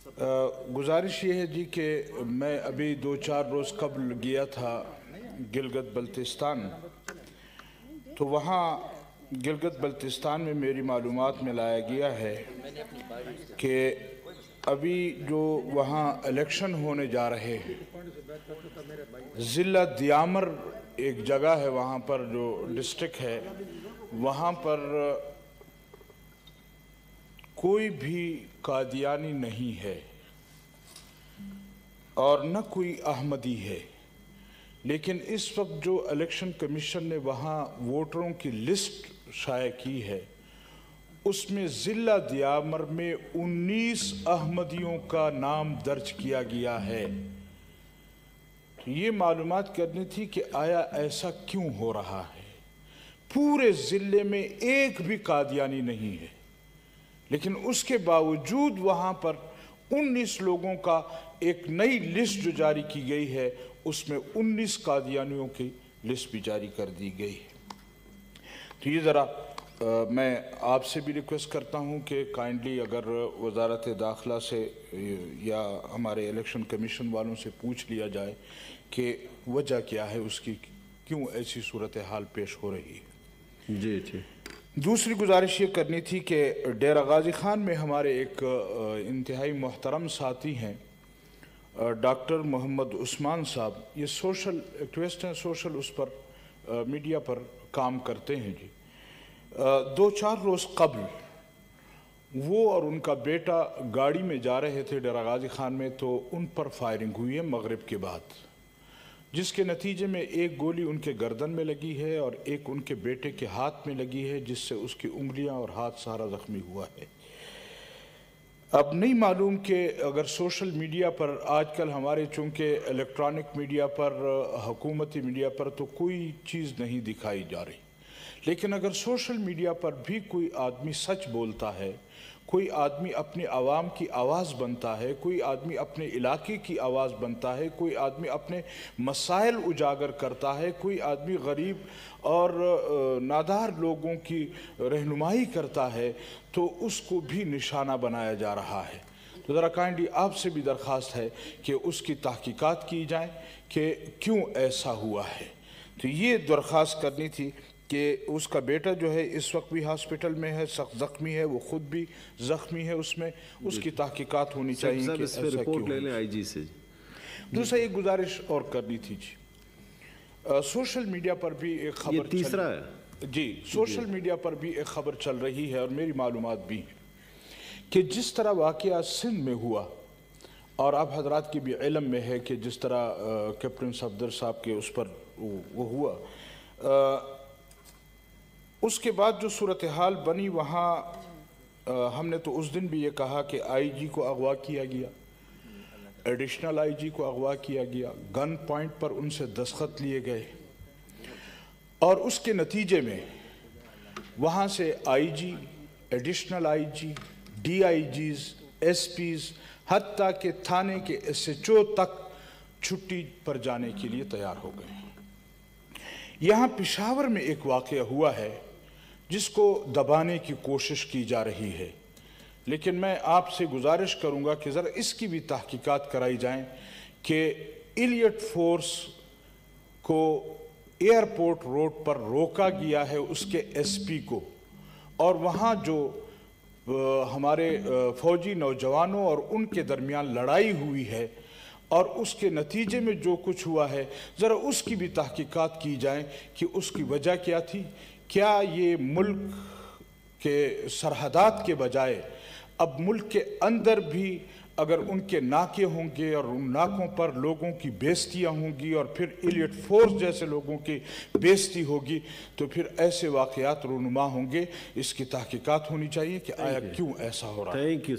गुजारिश ये है जी कि मैं अभी 2-4 रोज़ कबल गया था गिलगित बल्तिस्तान, तो वहाँ गिलगित बल्तिस्तान में मेरी मालूमात में लाया गया है कि अभी जो वहाँ इलेक्शन होने जा रहे हैं, ज़िला दियामर एक जगह है वहाँ पर जो डिस्ट्रिक्ट है, वहाँ पर कोई भी कादियानी नहीं है और न कोई अहमदी है। लेकिन इस वक्त जो इलेक्शन कमीशन ने वहाँ वोटरों की लिस्ट शाया की है, उसमें ज़िला दियामर में 19 अहमदियों का नाम दर्ज किया गया है। तो ये मालूमात करनी थी कि आया ऐसा क्यों हो रहा है। पूरे ज़िले में एक भी कादियानी नहीं है, लेकिन उसके बावजूद वहाँ पर 19 लोगों का एक नई लिस्ट जो जारी की गई है, उसमें 19 कादियानियों की लिस्ट भी जारी कर दी गई है। तो ये ज़रा मैं आपसे भी रिक्वेस्ट करता हूँ कि काइंडली अगर वजारत दाखिला से या हमारे इलेक्शन कमीशन वालों से पूछ लिया जाए कि वजह क्या है उसकी, क्यों ऐसी सूरत हाल पेश हो रही है। जी जी। दूसरी गुजारिश ये करनी थी कि डेरा गाजी खान में हमारे एक इंतहाई मोहतरम साथी हैं डॉक्टर मोहम्मद उस्मान साहब, ये सोशल एक्टिविस्ट हैं, सोशल उस पर मीडिया पर काम करते हैं जी। 2-4 रोज़ कबल वो और उनका बेटा गाड़ी में जा रहे थे डेरा गाजी खान में, तो उन पर फायरिंग हुई है मगरिब के बाद, जिसके नतीजे में एक गोली उनके गर्दन में लगी है और एक उनके बेटे के हाथ में लगी है, जिससे उसकी उंगलियां और हाथ सारा ज़ख्मी हुआ है। अब नहीं मालूम कि अगर सोशल मीडिया पर आजकल हमारे चूँकि इलेक्ट्रॉनिक मीडिया पर, हुकूमती मीडिया पर तो कोई चीज़ नहीं दिखाई जा रही, लेकिन अगर सोशल मीडिया पर भी कोई आदमी सच बोलता है, कोई आदमी अपने आवाम की आवाज़ बनता है, कोई आदमी अपने इलाके की आवाज़ बनता है, कोई आदमी अपने मसाइल उजागर करता है, कोई आदमी गरीब और नादार लोगों की रहनुमाई करता है, तो उसको भी निशाना बनाया जा रहा है। तो ज़रा काइंडली आपसे भी दरख्वास्त है कि उसकी तहकीकात की जाए कि क्यों ऐसा हुआ है। तो ये दरख्वास्त करनी थी कि उसका बेटा जो है इस वक्त भी हॉस्पिटल में है, सख्त ज़ख्मी है, वो ख़ुद भी ज़ख्मी है, उसमें उसकी तहकीकात होनी चाहिए कि ऐसा रिपोर्ट ले लें आईजी से। दूसरा एक गुजारिश और करनी थी जी, सोशल मीडिया पर भी एक खबर, तीसरा है जी, सोशल मीडिया पर भी एक खबर चल रही है और मेरी मालूमात भी है कि जिस तरह वाक़या सिंध में हुआ, और आप हजरात की भी इल्म में है कि जिस तरह कैप्टन सफदर साहब के उस पर वो हुआ, उसके बाद जो सूरत हाल बनी वहाँ हमने तो उस दिन भी ये कहा कि आईजी को अगवा किया गया, एडिशनल आईजी को अगवा किया गया, गन पॉइंट पर उनसे दस्तखत लिए गए, और उसके नतीजे में वहाँ से IG, additional IG, DIGs, SPs, हत्ता के थाने के एसएचओ तक छुट्टी पर जाने के लिए तैयार हो गए। यहाँ पेशावर में एक वाक़या हुआ है जिसको दबाने की कोशिश की जा रही है, लेकिन मैं आपसे गुजारिश करूंगा कि ज़रा इसकी भी तहकीकात कराई जाएं कि इलियट फोर्स को एयरपोर्ट रोड पर रोका गया है, उसके एसपी को, और वहाँ जो हमारे फ़ौजी नौजवानों और उनके दरमियान लड़ाई हुई है और उसके नतीजे में जो कुछ हुआ है, ज़रा उसकी भी तहकीकात की जाए कि उसकी वजह क्या थी। क्या ये मुल्क के सरहदात के बजाय अब मुल्क के अंदर भी अगर उनके नाके होंगे और उन नाकों पर लोगों की बेइज्जतियाँ होंगी और फिर इलियट फोर्स जैसे लोगों की बेइज्जती होगी, तो फिर ऐसे वाक़यात रूनुमा होंगे। इसकी तहकीकात होनी चाहिए कि आया क्यों ऐसा हो रहा है। Thank you.